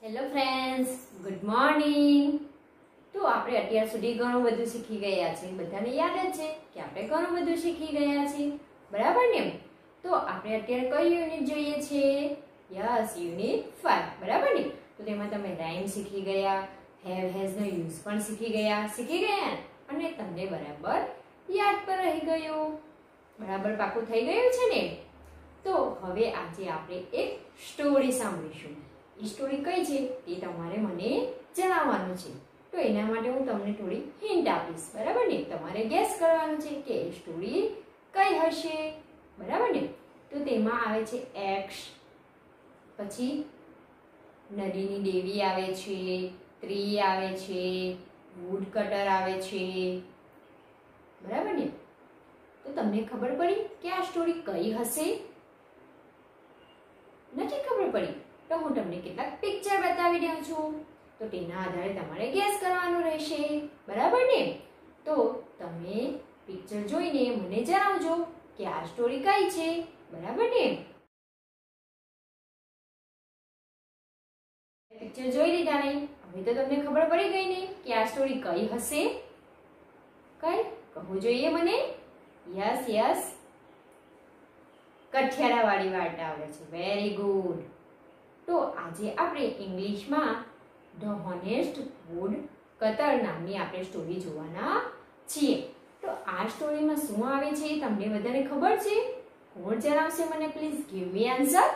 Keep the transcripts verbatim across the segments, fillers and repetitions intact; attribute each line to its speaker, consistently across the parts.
Speaker 1: Hello friends, good morning. તો આપણે અત્યાર સુધી ઘણું બધું શીખી ગયા છે. બધાને યાદ જ છે કે આપણે ઘણું બધું શીખી ગયા છીએ, બરાબર ને? તો આપણે અત્યારે કઈ યુનિટ જોઈએ છે? યસ, યુનિટ પાંચ, બરાબર ને? તો તેમાં તમે રાઇમ શીખી ગયા, હેવ હેઝ નો યુઝ પણ શીખી ગયા, શીખી ગયા અને તમને બરાબર યાદ પણ રહી ગયું. બરાબર પાકું થઈ ગયું છે ને? તો હવે આજે આપણે એક સ્ટોરી સાંભળીશું. એ સ્ટોરી કઈ છે તે તમારે મને જણાવવાનું છે. તો એના માટે હું તમને થોડી હિન્ટ આપીશ, બરાબર ને? તમારે ગેસ કરવાનું છે કે એ સ્ટોરી કઈ હશે, બરાબર ને? તો તેમાં આવે છે એક્સ, પછી નદીની દેવી આવે છે, ટ્રી આવે છે, વુડ કટર આવે છે, બરાબર ને? તો તમને ખબર પડી કે આ સ્ટોરી કઈ હશે? નથી ખબર પડી તો હું તમને કેટલાક પિક્ચર બતાવી દઉં છું. તો તેના આધારે તમારે ગેસ કરવાનું રહેશે, બરાબર ને? તો તમે પિક્ચર જોઈને મને જણાવજો કે આ સ્ટોરી કઈ છે, બરાબર ને? પિક્ચર જોઈ લીધા ને? હવે તો તમને ખબર પડી ગઈ ને કે આ સ્ટોરી કઈ હશે? કઈ કહવું જોઈએ મને? યસ યસ, કઠિયારાવાળી વાર્તા આવે છે. Very good. તો આજે આપણે ઇંગ્લિશમાં ધ હોનેસ્ટ વુડ કટર નામની આપણે સ્ટોરી જોવાના છીએ. તો આ સ્ટોરીમાં શું આવે છે તમને બધાને ખબર છે? કોણ જણાવશે મને? Please give me answer.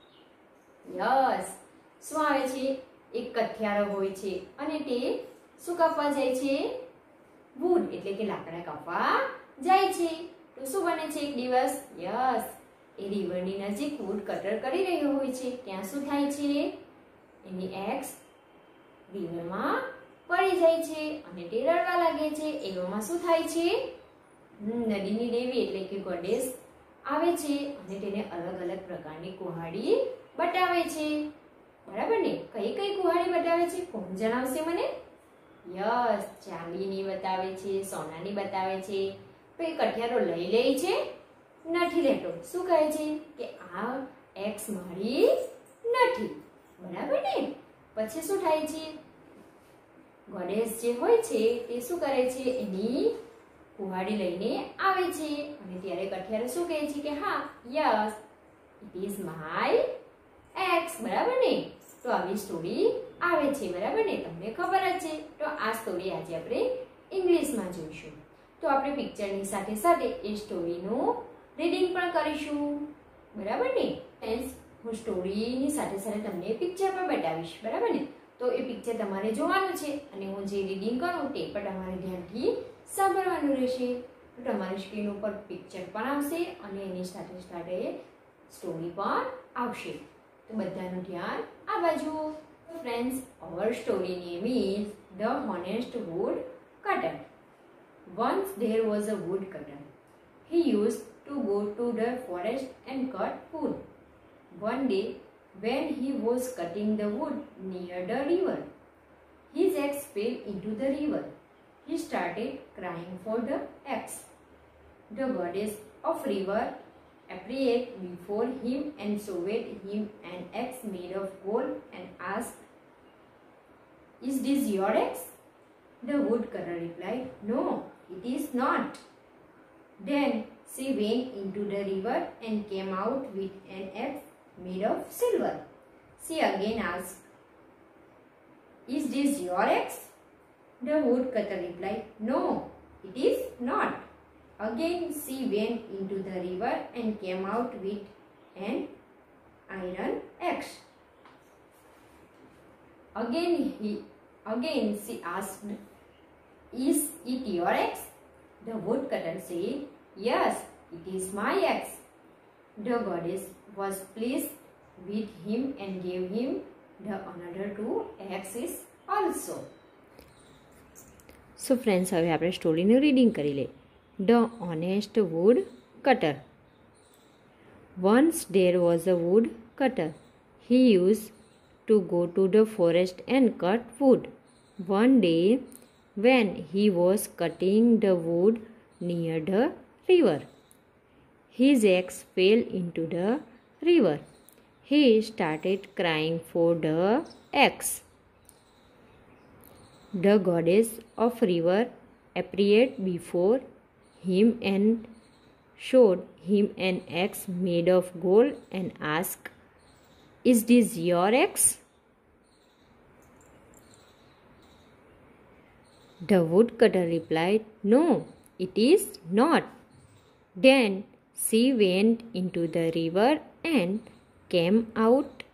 Speaker 1: Yes, શું આવે છે? એક કઠિયારો હોય છે અને તે શું કાપવા જાય છે? વુડ એટલે કે લાકડા કાપવા જાય છે. તો શું બને છે એક દિવસ? યસ, એ રિવરની નજીક વુડ કટર કરી રહ્યો હોય છે. ત્યાં શું થાય છે? એની એક્સ રિવરમાં પડી જાય છે અને તે રડવા લાગે છે. એવામાં શું થાય છે? નદીની દેવી એટલે કે ગોડેસ આવે છે અને તેને અલગ અલગ પ્રકારની કુહાડી બતાવે છે, બરાબર ને? કઈ કઈ કુહાડી બતાવે છે? કોણ જણાવશે મને? યસ, ચાંદીની બતાવે છે, સોનાની બતાવે છે. તો એ કઠિયારો લઈ લે છે? નથી લેતો. શું કહે છે કે આ એક્સ મારી નથી, બરાબર ને? પછી શું થાય છે? ગોડેસ જે હોય છે તે શું કરે છે? એની કુહાડી લઈને આવે છે અને ત્યારે કઠિયારો શું કહે છે કે હા, yes, it is my axe, બરાબર ને? તો આવી સ્ટોરી આવે છે, બરાબર ને? તમને ખબર જ છે. તો આ સ્ટોરી આજે આપણે ઇંગ્લિશમાં જોઈશું. તો આપણે પિક્ચરની સાથે સાથે એ સ્ટોરીનું રીડિંગ પણ કરીશું, બરાબર ને? ફ્રેન્ડ્સ, હું સ્ટોરીની સાથે સાથે તમને પિક્ચર પણ બતાવીશ, બરાબર ને? તો એ પિક્ચર તમારે જોવાનું છે અને હું જે રીડિંગ કરું તે પણ તમારે ધ્યાનથી સાંભળવાનું રહેશે. તો તમારી સ્ક્રીન ઉપર પિક્ચર પણ આવશે અને એની સાથે સાથે સ્ટોરી પણ આવશે. તો બધાનું ધ્યાન આ બાજુ. Friends, our story name is The Honest Wood Cutter. Once there was a woodcutter. He used to go to the forest and cut wood. One day, when he was cutting the wood near the river, his axe fell into the river. He started crying for the axe. The goddess of river appeared before him and showed him an axe made of gold and asked, "Is this your axe?" The woodcutter replied, "No, it is not." Then she went into the river and came out with an axe made of silver. She again asked, "Is this your axe?" The woodcutter replied, "No, it is not." Again she went into the river and came out with an iron axe. Again he again she asked, "Is it your axe?" The woodcutter said, "Yes, it is my axe." The goddess was pleased with him and gave him the another two axes also. So friends, હવે આપણે સ્ટોરીનું reading કરી લે. The Honest Wood Cutter. Once there was a wood cutter. He used to go to the forest and cut wood. One day, when he was cutting the wood near the river, his axe fell into the river. he started crying for the eggs. The goddess of river appeared before him and showed him an axe made of gold and asked, "Is this your axe?" The woodcutter replied, "No, it is not." Then she went into the river and came out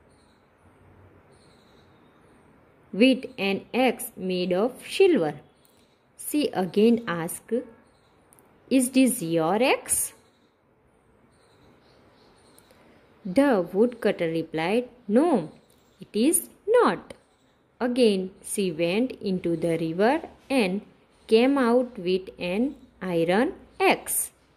Speaker 1: with an axe made of silver. She again asked, "Is this your axe?" The woodcutter replied, "No, it is not." Again she went into the river and came out with an iron axe.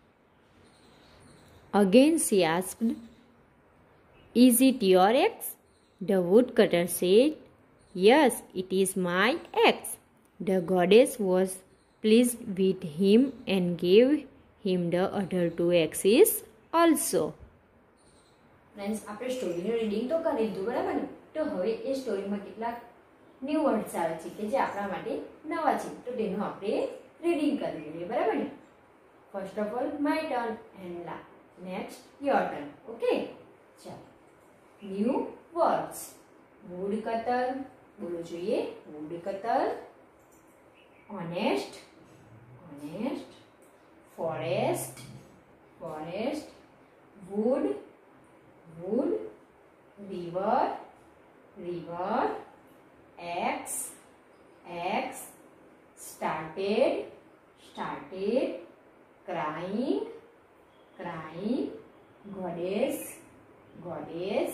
Speaker 1: Again she asked, "Is it your axe?" The woodcutter said, "Yes, it is my axe." The goddess was pleased with him and gave him the other two axes also. Friends, આપણે સ્ટોરીનું reading તો કરી લીધું, બરાબર ને? તો હવે એ સ્ટોરીમાં કેટલાક ન્યૂ વર્ડ્સ આવે છે કે જે આપણા માટે નવા છે, તો તેનું આપણે રીડિંગ કરી લઈએ, બરાબર ને? First of all my turn and લા નેક્સ્ટ યોર ટર્ન. ઓકે, ચાલો. New words. વૂડ કતર, બોલો જોઈએ. Woodcutter, honest, honest, forest, forest, wood, wood, river, river, axe, axe, started, started, crying, crying, goddess, goddess,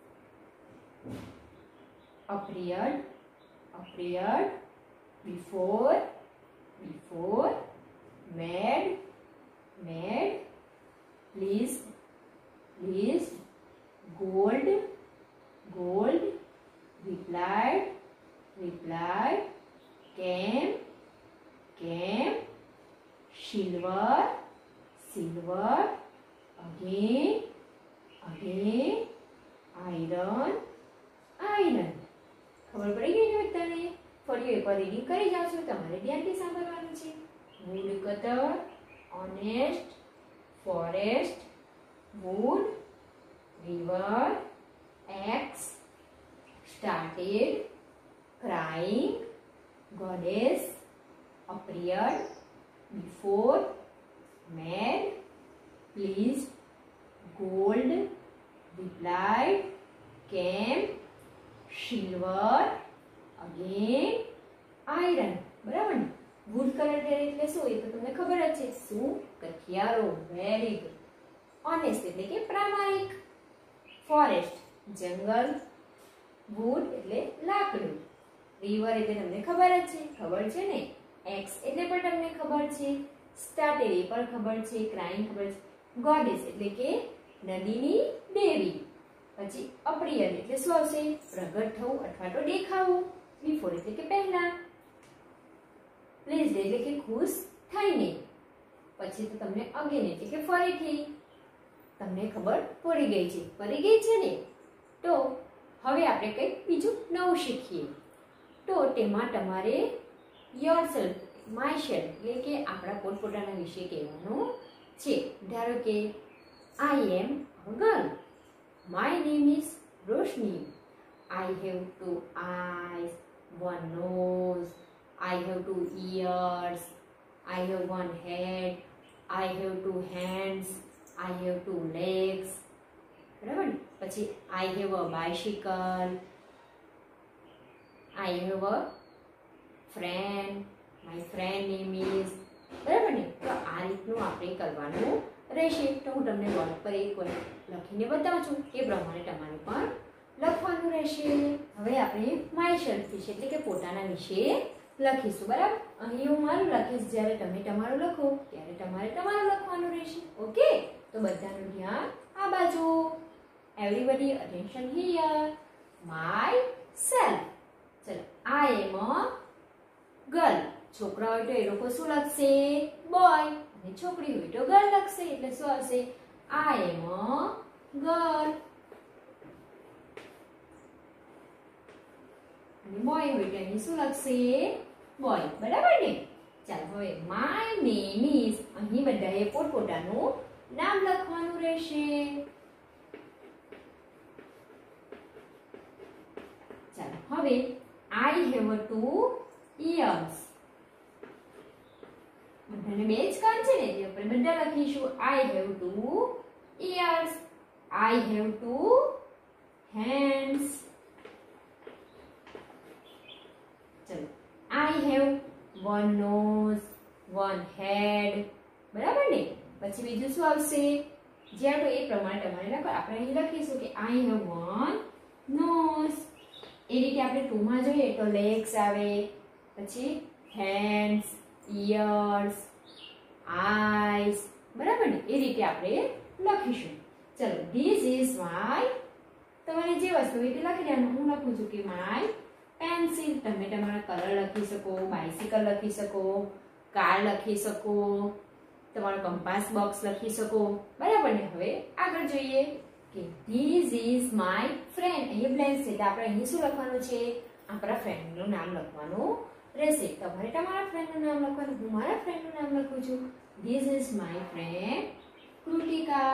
Speaker 1: appeared, appeared, before, before, mad, mad, please, please, gold, gold, replied, replied, came, came, silver, silver, again, again, iron, iron. ખબર પડી ગઈ ને બધાને? ફરી એકવાર reading કરી જાવ છો, તમારે ધ્યાનથી સાંભળવાનું છે. wood cutter, honest, forest, wood, river, axe, started, crying, goddess, appeared, before, mad, pleased, gold, replied, came, silver, again, iron. બરાબર ને? wood color એટલે શું? એ તો તમને ખબર જ છે. શું? કઠિયારો. Very good. ઓનેસ્ટ એટલે કે પ્રામાણિક. ફોરેસ્ટ જંગલ. wood એટલે લાકડું. river એટલે તમને ખબર જ છે. ખબર છે ને? એક્સ એટલે પણ તમને ખબર છે. સ્ટાર્ટેડ એ પણ ખબર છે. ક્રાઇંગ ખબર છે. ગોડેસ એટલે કે નદીની દેવી. પછી અપ્રિયર એટલે શું આવશે? પ્રગટ થવું અથવા તો દેખાવું. બિફોર એટલે કે પહેલા. પ્લીઝ એટલે કે ખુશ થઈને. પછી તો તમને અગેન એટલે કે ફરીથી. તમને ખબર પડી ગઈ છે. પડી ગઈ છે ને? તો હવે આપણે કંઈક બીજું નવું શીખીએ. તો તેમાં તમારે યોરસેલ્ફ, માય સેલ્ફ એટલે કે આપણા પોતપોતાના વિશે કહેવાનું છે. ધારો કે I am a girl. My name is Roshni. I have two eyes, one nose. I have two ears. I have one head. I have two hands. I have two legs. બરાબર? પછી I have a bicycle. I have a friend. My friend name is. બરાબર ને? તો આ રીતનું આપણે કરવાનું રહેશે. તો હું તમને બોર્ડ પર એક વાર લખીને બતાવું છું. એ પ્રમાણે તમારે પણ લખવાનું રહેશે. હવે આપણે માય સેલ્ફ વિશે એટલે કે પોતાના વિશે લખીશું. બરાબર? અહીં હું મારું લખીશ. જ્યારે તમે તમારું લખો ત્યારે તમારે તમારું લખવાનું રહેશે. ઓકે? તો બધાનું ધ્યાન આ બાજુ. Everybody attention here. Myself. ચલો. I am a girl. છોકરા હોય તો એ લોકો શું લખશે? બોય. અને છોકરી હોય તો ગર્લ લખશે. એટલે શું આવશે? આઈ એમ અ ગર્લ. અને બોય હોય તો અહીં શું લખશે? બોય. બરાબર ને? ચાલો હવે માય નેમ ઇઝ, અહીં બધાએ પોતપોતાનું નામ લખવાનું રહેશે. ચાલો હવે આઈ હેવ ટુ ઇયર્સ. બધાને બે જ કાન છે ને, એટલે આપણે બધા લખીશું I have two ears. I have two hands. ચલો I have one nose, one head. બરાબર ને? પછી બીજું શું આવશે? જ્યાં તો એ પ્રમાણે તમારે લખો. આપણે અહીં લખીશું કે આઈ હેવ વન નોઝ. એ રીતે આપણે ટુ માં જોઈએ તો લેગ્સ આવે, પછી હેન્ડ્સ, ઇયર્સ, આઈઝ. બરાબર ને? એ રીતે આપણે લખીશું. ચલો ધીસ ઇઝ માય, તમારે જે વસ્તુ હોય તે લખી દેવાનું. હું લખું છું કે માય પેન્સિલ. તમે તમારા કલર લખી શકો, બાઇસિકલ લખી શકો, કાર લખી શકો, તમારો કંપાસ બોક્સ લખી શકો. બરાબર ને? હવે આગળ જોઈએ કે ધીસ ઇઝ માય ફ્રેન્ડ. અહીં બ્લેન્ક છે, આપણે અહીં શું લખવાનું છે? આપણા ફ્રેન્ડનું નામ લખવાનું રહેશે. તમારે તમારા ફ્રેન્ડનું નામ લખવાનું. હું મારા ફ્રેન્ડનું નામ લખું છું. This is my friend Kritika.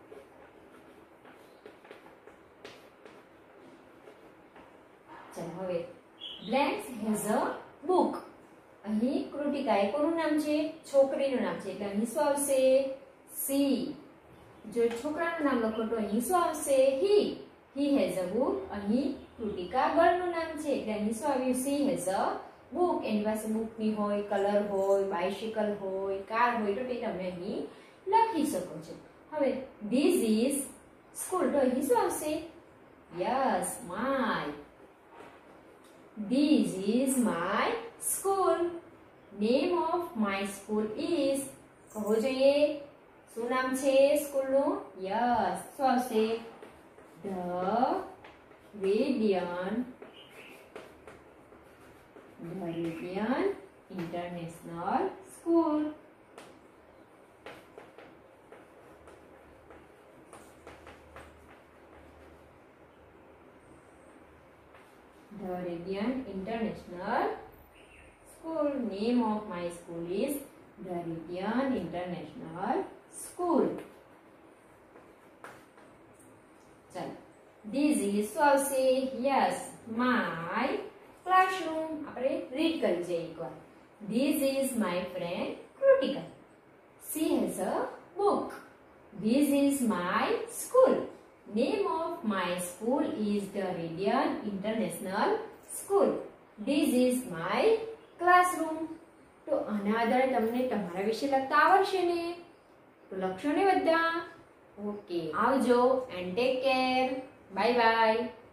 Speaker 1: ચાલો હવે બ્લેન્ક્સ હેઝ અ બુક. અહીં કૃતિકા એ કોનું નામ છે? છોકરીનું નામ છે, એટલે અહીં શું આવશે? સી. જો છોકરાનું નામ લખો તો અહીં શું આવશે? He. He has a book. અહીં કૃતિકા ગર્લનું નામ છે, એટલે અહીં શું આવ્યું? She has a book. એની પાસે બુકની હોય, કલર હોય, બાઇસિકલ હોય, કાર હોય તો તે તમે અહીં લખી શકો છો. હવે ધીસ ઇઝ સ્કૂલ તો અહીં શું આવશે? Yes, my. This is my school. Name of my school is, કહો જોઈએ શું નામ છે સ્કૂલનું? યસ, શું આવશે? The Radiant The Radiant International School. The Radiant International School. Name of my school is The Radiant International School. ચલો This is શું આવશે? Yes, my classroom. આપણે રીડ કરી જઈએ એકવાર. This is my friend Krutika. She has a book. This is my school. Name of my school is the Radiant International School. This is my classroom. તો આના આધારે તમને તમારા વિશે લખતા આવડશે ને? તો લખશો ને બધા? ઓકે, આવજો and take care. Bye bye.